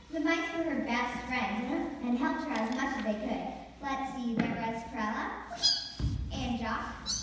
The mice were her best friends and helped her as much as they could. Let's see, there was Cinderella and Jock,